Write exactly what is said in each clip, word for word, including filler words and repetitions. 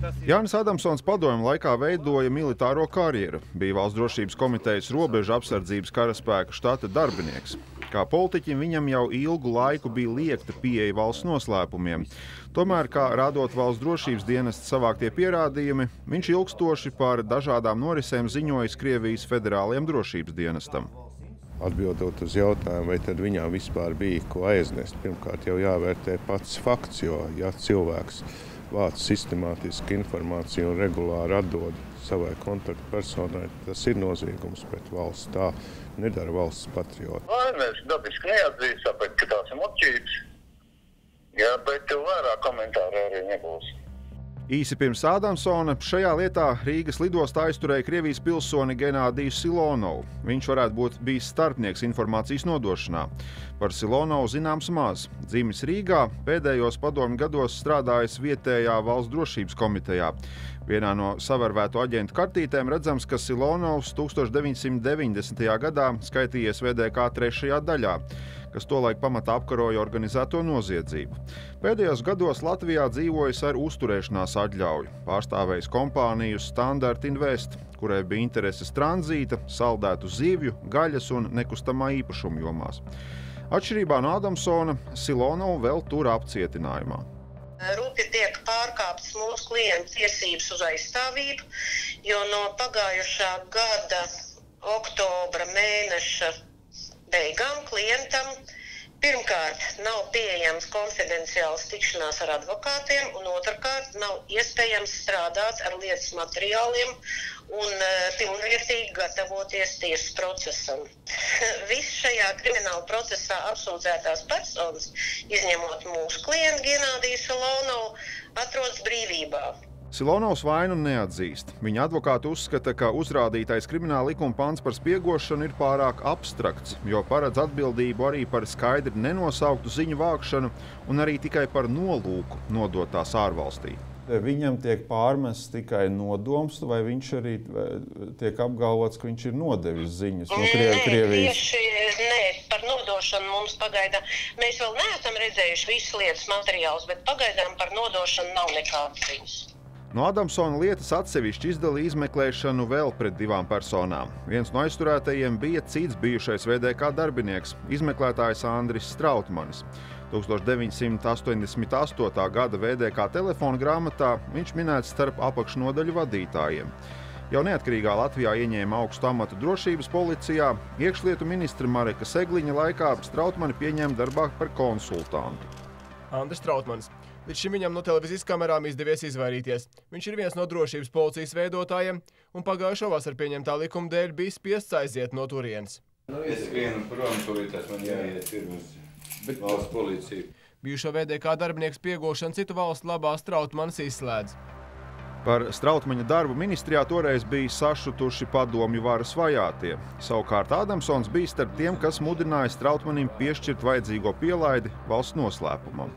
Jānis Adamsons padomju laikā veidoja militāro karjeru, bija Valsts drošības komitejas robežu apsardzības karaspēka štata darbinieks. Kā politiķim viņam jau ilgu laiku bija liekta pieeja valsts noslēpumiem. Tomēr, kā rādot Valsts drošības dienesta savāktie pierādījumi, viņš ilgstoši par dažādām norisēm ziņojis Krievijas federālajiem drošības dienestam. Atbildot uz jautājumu, vai tad viņām vispār bija ko aiznest, pirmkārt jau jāvērtē pats fakts, jo ja cilvēks vāc sistemātisku informāciju un regulāri atdod savai kontaktpersonai, tas ir noziegums pret valsts. Tā nedara valsts patrioti. Vainēs dabiski neatzīst, tāpēc, ka tās ir muļķības. Jā, bet vairāk komentāru arī nebūs. Īsi pirms Adamsona šajā lietā Rīgas lidostā aizturēja Krievijas pilsoni Genādiju Silonovu. Viņš varētu būt bijis starpnieks informācijas nodošanā. Par Silonovu zināms maz. Dzimis Rīgā, pēdējos padomju gados strādājis vietējā Valsts drošības komitejā. Vienā no savērvēto aģentu kartītēm redzams, ka Silonovs tūkstoš deviņsimt deviņdesmitajā gadā skaitījies V D K trešajā daļā, kas tolaik pamatā apkaroja organizēto noziedzību. Pēdējos gados Latvijā dzīvojis ar uzturēšanās atļauju, pārstāvējis kompāniju Standard Invest, kurai bija intereses tranzīta, saldētu zivju, gaļas un nekustamā īpašuma jomās. Atšķirībā no Adamsona, Silonovu vēl tur apcietinājumā. Rūpīgi tiek pārkāptas mūsu klientu tiesības uz aizstāvību, jo no pagājušā gada oktobra mēneša beigām klientam pirmkārt nav pieejams konfidenciāls tikšanās ar advokātiem, un otrkārt nav iespējams strādāt ar lietas materiāliem un uh, pilnvērtīgi gatavoties tiesas procesam. Viss šajā krimināla procesā apsūdzētās personas, izņemot mūsu klientu Genādiju Silonovu, atrodas brīvībā. Silonovs vainu neatzīst. Viņa advokāti uzskata, ka uzrādītais krimināla likuma pants par spiegošanu ir pārāk abstrakts, jo paredz atbildību arī par skaidri nenosauktu ziņu vākšanu un arī tikai par nolūku nodot tās ārvalstī. Viņam tiek pārmests tikai nodoms, vai viņš arī tiek apgalvots, ka viņš ir nodevis ziņas no Krievi, Krievijas? Tieši nē, par nodošanu mums pagaidām. Mēs vēl neesam redzējuši visas lietas materiālus, bet pagaidām par nodošanu nav nekādas ziņas. No Adamsona lietas atsevišķi izdalīja izmeklēšanu vēl pret divām personām. Viens no aizturētajiem bija cits bijušais V D K darbinieks, izmeklētājs Andris Strautmanis. tūkstoš deviņsimt astoņdesmit astotā gada V D K telefona grāmatā viņš minēts starp apakšnodaļu vadītājiem. Jau neatkarīgā Latvijā ieņēma augstu amatu drošības policijā, iekšlietu ministra Mareka Segliņa laikā Strautmani pieņēma darbā par konsultantu. Andris Strautmanis. Līdz šim viņam no televīzijas kamerām izdevies izvairīties. Viņš ir viens no drošības policijas veidotājiem, un pagājušo vasaru pieņemtā likuma dēļ bija spiests aiziet no turienes. Nu, es vienu prom, tūlītās man jāiet ir uz valsts policiju. Bijušo V D K darbinieks piegošanu citu valstu labā Strautmanis izslēdz. Par Strautmaņa darbu ministrijā toreiz bija sašutuši padomju varas vajātie. Savukārt Adamsons bija starp tiem, kas mudināja Strautmanim piešķirt vajadzīgo pielaidi valsts noslēpumam.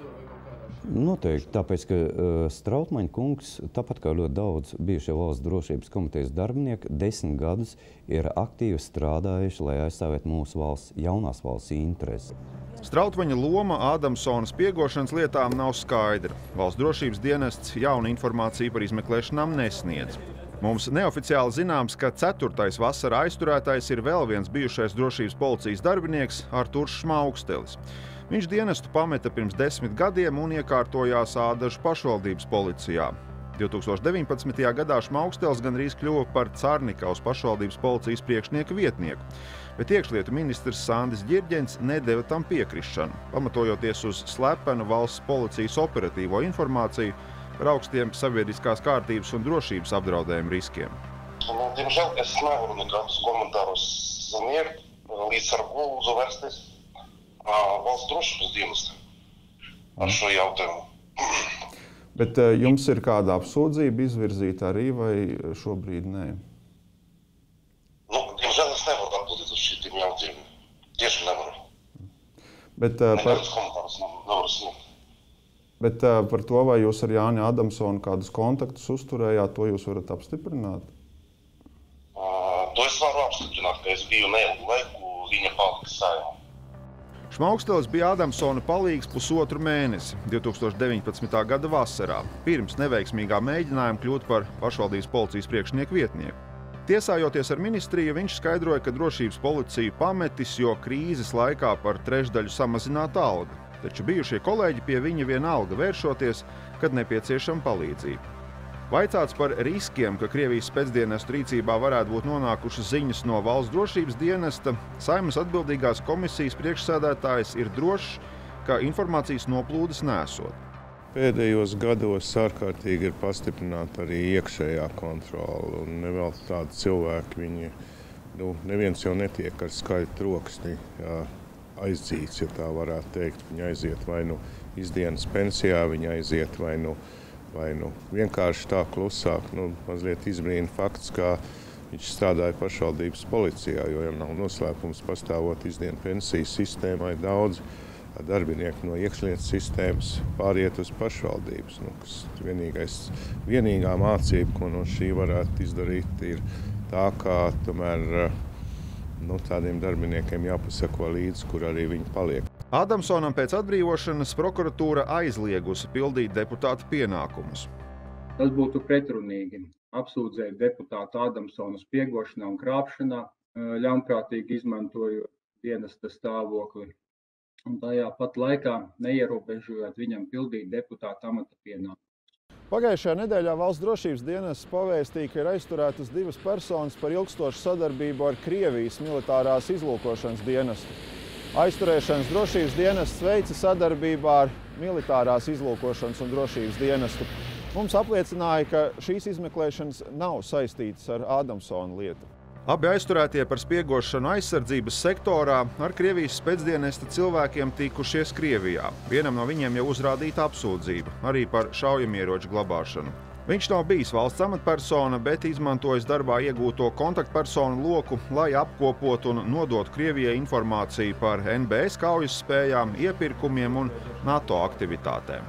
Noteikti, tāpēc, ka uh, Strautmaņa kungs, tāpat kā ļoti daudz bijušie Valsts drošības komitejas darbinieki, desmit gadus ir aktīvi strādājuši, lai aizstāvētu mūsu valsts, jaunās valsts intereses. Strautmaņa loma Adamsona spiegošanas lietām nav skaidra. Valsts drošības dienests jaunu informāciju par izmeklēšanām nesniedz. Mums neoficiāli zināms, ka ceturtais vasarā aizturētais ir vēl viens bijušais drošības policijas darbinieks Arturs Šmaukstelis. Viņš dienestu pameta pirms desmit gadiem un iekārtojās Ādažu pašvaldības policijā. divtūkstoš deviņpadsmitajā gadā Šmaukstels gandrīz kļuva par Carnikavas pašvaldības policijas priekšnieka vietnieku, bet iekšlietu ministrs Sandis Ģirģents nedeva tam piekrišanu, pamatojoties uz slepenu valsts policijas operatīvo informāciju par augstiem sabiedriskās kārtības un drošības apdraudējumu riskiem. Diemžēl es nevaru nekādus komentārus sniegt, līdz ar ko uzvērsties Valsts drošības dienesta ar šo jautājumu. Bet uh, jums ir kāda apsūdzība izvirzīta arī, vai šobrīd nē? Nu, diemžēl es nevaru atbildēt uz šitiem jautājumiem. Tieši nevaru. Bet, uh, par... komentārus nevaru sniegt. Bet uh, par to, vai jūs ar Jāni Adamsonu kādus kontaktus uzturējāt, to jūs varat apstiprināt? Uh, to es varu apstiprināt, ka es biju neilgu laiku viņa palika Saeimā. Šmaukstelis bija Ādamsona palīgs pusotru mēnesi divi tūkstoši deviņpadsmitā gada vasarā, pirms neveiksmīgā mēģinājuma kļūt par pašvaldības policijas priekšnieku vietnieku. Tiesājoties ar ministriju, viņš skaidroja, ka drošības policiju pametis, jo krīzes laikā par trešdaļu samazināta alga, taču bijušie kolēģi pie viņa vienalga vēršoties, kad nepieciešama palīdzība. Vaicāts par riskiem, ka Krievijas spēcdienestu rīcībā varētu būt nonākušas ziņas no valsts drošības dienesta, Saeimas atbildīgās komisijas priekšsēdētājs ir drošs, ka informācijas noplūdes nesot. Pēdējos gados ārkārtīgi ir pastiprināta arī iekšējā kontrole, un nevēl tādi cilvēki, viņi, nu, neviens jau netiek ar skaļu troksni jā, aizdzīts, ja tā varētu teikt. Viņi aiziet vai nu izdienas pensijā, viņi aiziet vai nu vai nu vienkārši tā klusāk. Nu, mazliet izbrīna fakts, kā viņš strādāja pašvaldības policijā, jo jau nav noslēpums pastāvot izdienas pensijas sistēmai daudz darbinieku no iekšlietu sistēmas pāriet uz pašvaldības. Nu, kas vienīgais, vienīgā mācība, ko no šī varētu izdarīt, ir tā, kā tomēr nu, tādiem darbiniekiem jāpasako līdzi, kur arī viņi paliek. Ādamsonam pēc atbrīvošanas prokuratūra aizliegusi pildīt deputāta pienākumus. Tas būtu pretrunīgi apsūdzēt deputātu Ādamsonu spiegošanā un krāpšanā, ļaunprātīgi izmantojot dienesta stāvokli, un tajā pat laikā neierobežojot viņam pildīt deputāta amata pienākumus. Pagājušajā nedēļā valsts drošības dienests pavēstīja, ka ir aizturētas divas personas par ilgstošu sadarbību ar Krievijas militārās izlūkošanas dienestu. Aizturēšanas drošības dienests veica sadarbībā ar militārās izlūkošanas un drošības dienestu. Mums apliecināja, ka šīs izmeklēšanas nav saistītas ar Ādamsona lietu. Abi aizturētie par spiegošanu aizsardzības sektorā ar Krievijas spēcdienesta cilvēkiem tikušies Krievijā. Vienam no viņiem jau uzrādīta apsūdzība, arī par šaujamieroču glabāšanu. Viņš nav bijis valsts amatpersona, bet izmantojis darbā iegūto kontaktpersonu loku, lai apkopotu un nodotu Krievijai informāciju par N B S kaujas spējām, iepirkumiem un NATO aktivitātēm.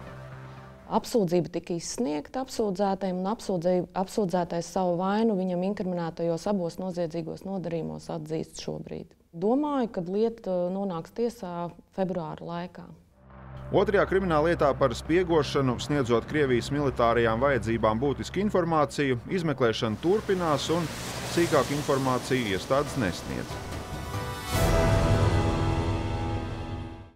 Apsūdzība tika izsniegta apsūdzētajam, un apsūdzētais savu vainu viņam inkriminētajos abos noziedzīgos nodarījumos atzīst šobrīd. Domāju, ka lieta nonāks tiesā februāra laikā. Otrajā krimināllietā par spiegošanu, sniedzot Krievijas militārajām vajadzībām būtisku informāciju, izmeklēšana turpinās un sīkāku informāciju iestādes nesniedz.